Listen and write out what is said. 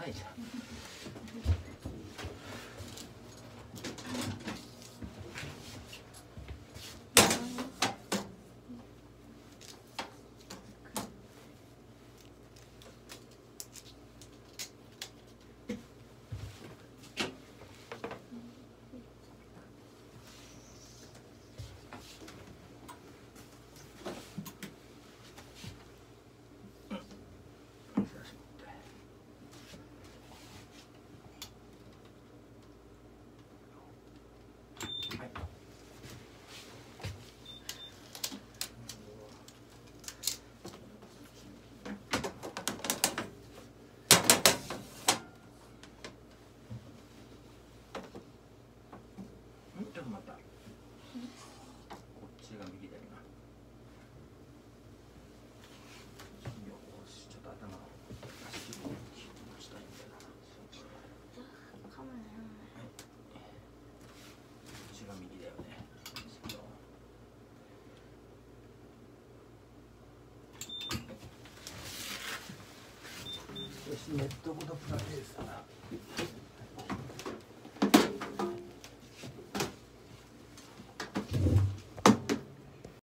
ないじゃん。ちょっと待った。こっちが右だよな。よし、ちょっと頭を足を持ちたいんだよな。 カメラやんない。 こっちが右だよね。よし、ネットごとプラテースだな。